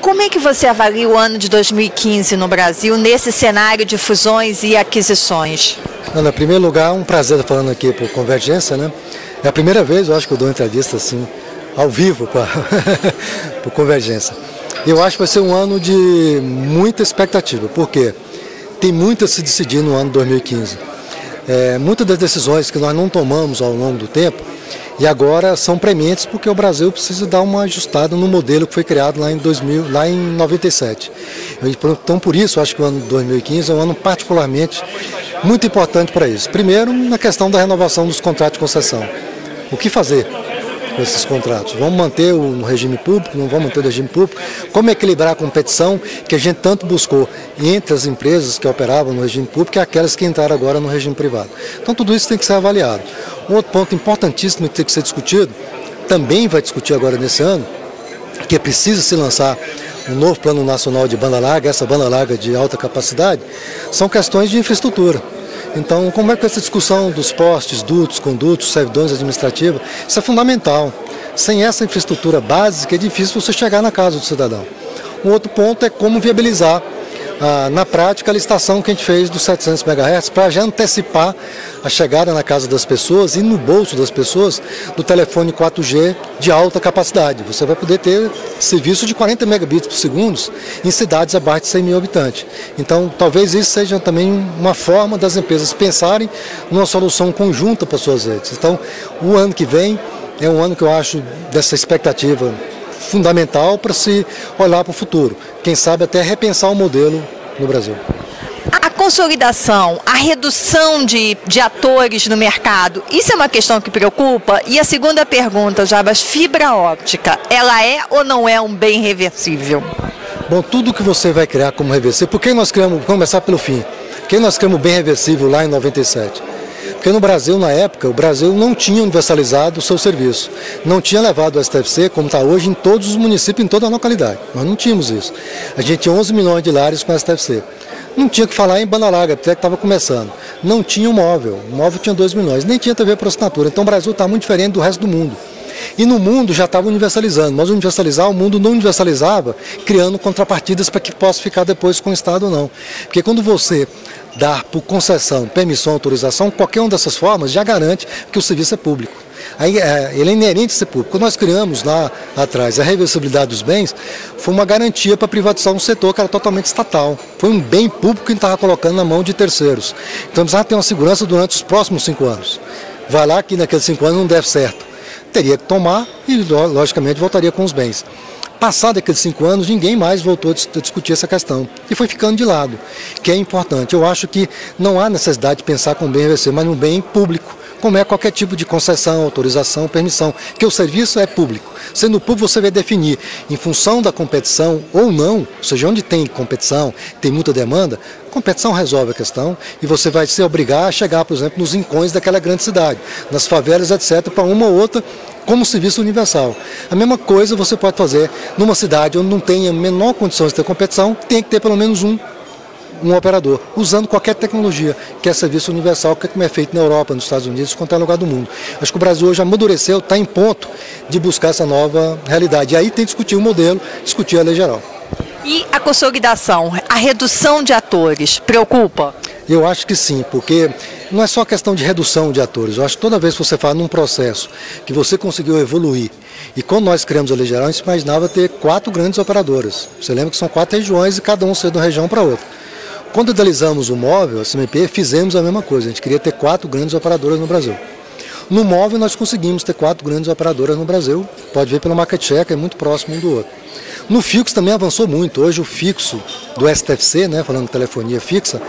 como é que você avalia o ano de 2015 no Brasil, nesse cenário de fusões e aquisições? Ana, em primeiro lugar, um prazer estar falando aqui por Convergência, né? É a primeira vez, eu acho, que eu dou uma entrevista assim, ao vivo, por Convergência. Eu acho que vai ser um ano de muita expectativa, porque tem muito a se decidir no ano de 2015. Muitas das decisões que nós não tomamos ao longo do tempo, e agora são prementes porque o Brasil precisa dar uma ajustada no modelo que foi criado lá em 97. Então, por isso, acho que o ano de 2015 é um ano particularmente muito importante para isso. Primeiro, na questão da renovação dos contratos de concessão. O que fazer com esses contratos? Vamos manter no regime público? Não vamos manter no regime público? Como equilibrar a competição que a gente tanto buscou entre as empresas que operavam no regime público e aquelas que entraram agora no regime privado? Então, tudo isso tem que ser avaliado. Um outro ponto importantíssimo que tem que ser discutido, também vai discutir agora nesse ano, que é preciso se lançar um novo plano nacional de banda larga, essa banda larga de alta capacidade, são questões de infraestrutura. Então, como é que essa discussão dos postes, dutos, condutos, servidões administrativos, isso é fundamental. Sem essa infraestrutura básica é difícil você chegar na casa do cidadão. Um outro ponto é como viabilizar, na prática, a licitação que a gente fez dos 700 MHz para já antecipar a chegada na casa das pessoas e no bolso das pessoas do telefone 4G de alta capacidade. Você vai poder ter serviço de 40 megabits por segundo em cidades abaixo de 100 mil habitantes. Então, talvez isso seja também uma forma das empresas pensarem numa solução conjunta para suas redes. Então, o ano que vem é um ano que eu acho dessa expectativa fundamental para se olhar para o futuro. Quem sabe até repensar o modelo no Brasil. A consolidação, a redução de atores no mercado, isso é uma questão que preocupa? E a segunda pergunta, Jarbas, fibra óptica, ela é ou não é um bem reversível? Bom, tudo que você vai criar como reversível, por que nós criamos, vamos começar pelo fim, por que nós criamos bem reversível lá em 97? Porque no Brasil, na época, o Brasil não tinha universalizado o seu serviço. Não tinha levado o STFC, como está hoje, em todos os municípios, em toda a localidade. Nós não tínhamos isso. A gente tinha 11 milhões de lares com STFC. Não tinha que falar em banda larga, até que estava começando. Não tinha o móvel tinha 2 milhões. Nem tinha TV por assinatura. Então o Brasil está muito diferente do resto do mundo. E no mundo já estava universalizando, mas universalizar, o mundo não universalizava, criando contrapartidas para que possa ficar depois com o Estado ou não. Porque quando você dá por concessão, permissão, autorização, qualquer uma dessas formas já garante que o serviço é público. Aí, ele é inerente a ser público. Quando nós criamos lá atrás a reversibilidade dos bens, foi uma garantia para a privatização do setor que era totalmente estatal. Foi um bem público que a gente estava colocando na mão de terceiros. Então precisava ter uma segurança durante os próximos 5 anos. Vai lá que naqueles 5 anos não deve certo. Teria que tomar e, logicamente, voltaria com os bens. Passado aqueles 5 anos, ninguém mais voltou a discutir essa questão. E foi ficando de lado, que é importante. Eu acho que não há necessidade de pensar com bem reversível, mas num bem público, como é qualquer tipo de concessão, autorização, permissão, que o serviço é público. Sendo público, você vai definir, em função da competição ou não, ou seja, onde tem competição, tem muita demanda, a competição resolve a questão e você vai se obrigar a chegar, por exemplo, nos rincões daquela grande cidade, nas favelas, etc., para uma ou outra, como serviço universal. A mesma coisa você pode fazer numa cidade onde não tem a menor condição de ter competição, tem que ter pelo menos um operador, usando qualquer tecnologia, que é serviço universal, que é como é feito na Europa, nos Estados Unidos, em qualquer lugar do mundo. Acho que o Brasil hoje amadureceu, está em ponto de buscar essa nova realidade. E aí tem que discutir o modelo, discutir a lei geral. E a consolidação, a redução de atores, preocupa? Eu acho que sim, porque não é só questão de redução de atores. Eu acho que toda vez que você fala num processo que você conseguiu evoluir, e quando nós criamos a Lei Geral, a gente imaginava ter 4 grandes operadoras. Você lembra que são 4 regiões e cada um sendo de uma região para outra. Quando idealizamos o móvel, a CMP, fizemos a mesma coisa. A gente queria ter 4 grandes operadoras no Brasil. No móvel, nós conseguimos ter 4 grandes operadoras no Brasil. Pode ver pelo market share, que é muito próximo um do outro. No fixo também avançou muito. Hoje o fixo do STFC, né, falando de telefonia fixa,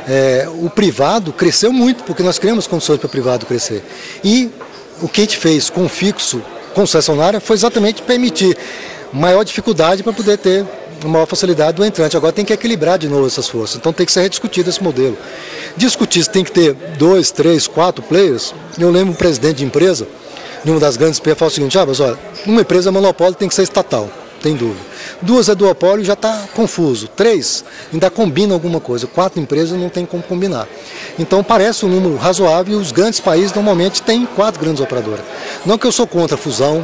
o privado cresceu muito, porque nós criamos condições para o privado crescer. E o que a gente fez com o fixo concessionário foi exatamente permitir maior dificuldade para poder ter uma maior facilidade do entrante. Agora tem que equilibrar de novo essas forças. Então tem que ser rediscutido esse modelo. Discutir se tem que ter 2, 3, 4 players. Eu lembro um presidente de empresa, de uma das grandes empresas, fala o seguinte: olha, uma empresa monopólio tem que ser estatal. Tem dúvida. 2 é duopólio, já está confuso. 3 ainda combina alguma coisa. 4 empresas não tem como combinar. Então parece um número razoável e os grandes países normalmente têm 4 grandes operadoras. Não que eu sou contra a fusão,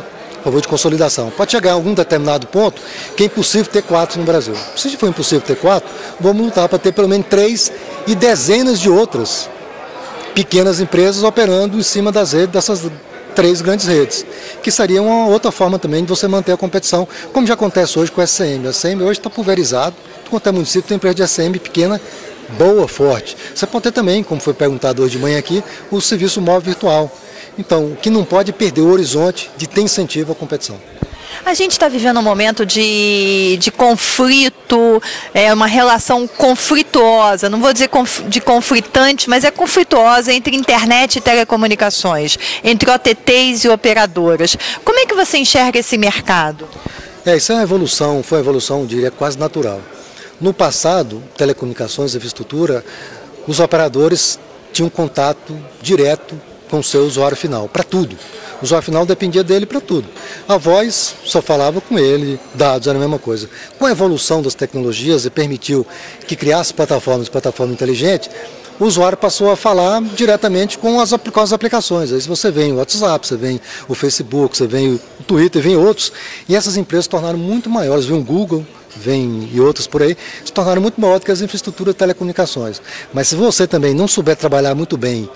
favor de consolidação. Pode chegar a algum determinado ponto que é impossível ter 4 no Brasil. Se for impossível ter 4, vamos lutar para ter pelo menos 3 e dezenas de outras pequenas empresas operando em cima das redes, dessas 3 grandes redes, que seria uma outra forma também de você manter a competição, como já acontece hoje com a SCM. A SCM hoje está pulverizado, quanto é município tem empresa de SCM pequena, boa, forte. Você pode ter também, como foi perguntado hoje de manhã aqui, o serviço móvel virtual. Então, o que não pode é perder o horizonte de ter incentivo à competição. A gente está vivendo um momento de conflito, uma relação conflituosa, não vou dizer de conflitante, mas é conflituosa entre internet e telecomunicações, entre OTTs e operadoras. Como é que você enxerga esse mercado? Isso é uma evolução, foi uma evolução, diria, quase natural. No passado, telecomunicações e infraestrutura, os operadores tinham contato direto com o seu usuário final, para tudo. O usuário final dependia dele para tudo. A voz só falava com ele, dados era a mesma coisa. Com a evolução das tecnologias e permitiu que criasse plataforma inteligente, o usuário passou a falar diretamente com as aplicações. Aí você vem o WhatsApp, você vem o Facebook, você vem o Twitter, vem outros, e essas empresas se tornaram muito maiores. Vem o Google, e outros por aí, se tornaram muito maiores do que as infraestruturas de telecomunicações. Mas se você também não souber trabalhar muito bem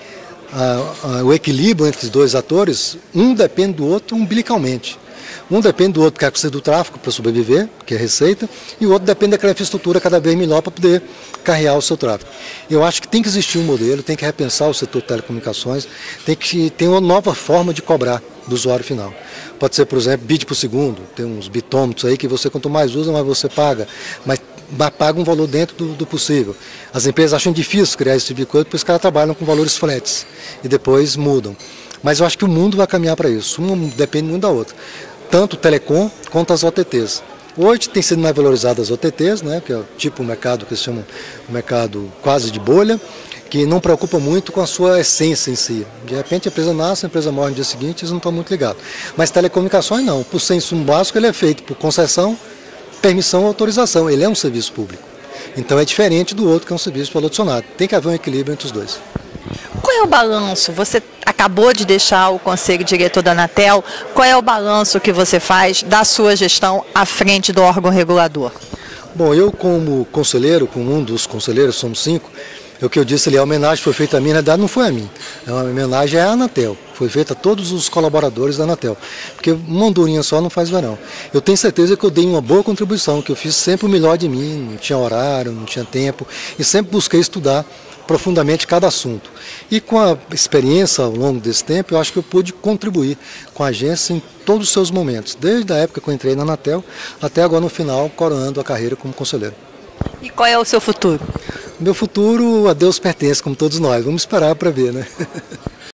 o equilíbrio entre os dois atores, um depende do outro umbilicalmente. Um depende do outro, que precisa do tráfego para sobreviver, que é receita, e o outro depende daquela infraestrutura cada vez melhor para poder carregar o seu tráfego. Eu acho que tem que existir um modelo, tem que repensar o setor de telecomunicações, tem que ter uma nova forma de cobrar do usuário final. Pode ser, por exemplo, bit por segundo, tem uns bitômetros aí que você quanto mais usa, mais você paga, mas paga um valor dentro do possível. As empresas acham difícil criar esse tipo de coisa, porque os caras trabalham com valores flats e depois mudam. Mas eu acho que o mundo vai caminhar para isso, uma depende muito da outra. Tanto o telecom quanto as OTTs. Hoje tem sido mais valorizadas as OTTs, né, que é o tipo de mercado que eles chamam de mercado quase de bolha, que não preocupa muito com a sua essência em si. De repente a empresa nasce, a empresa morre no dia seguinte, eles não estão muito ligados. Mas telecomunicações não, por ser insumo básico ele é feito por concessão, permissão ou autorização, ele é um serviço público. Então é diferente do outro que é um serviço valor adicionado. Tem que haver um equilíbrio entre os dois. Qual é o balanço? Você acabou de deixar o conselho diretor da Anatel, qual é o balanço que você faz da sua gestão à frente do órgão regulador? Bom, eu como conselheiro, como um dos conselheiros, somos 5, o que eu disse ali, a homenagem foi feita a mim, na verdade não foi a mim, é uma homenagem à Anatel, foi feita a todos os colaboradores da Anatel, porque uma andorinha só não faz verão. Eu tenho certeza que eu dei uma boa contribuição, que eu fiz sempre o melhor de mim, não tinha horário, não tinha tempo, e sempre busquei estudar profundamente cada assunto. E com a experiência ao longo desse tempo, eu acho que eu pude contribuir com a agência em todos os seus momentos, desde a época que eu entrei na Anatel, até agora no final, coroando a carreira como conselheiro. E qual é o seu futuro? Meu futuro a Deus pertence, como todos nós. Vamos esperar para ver, né?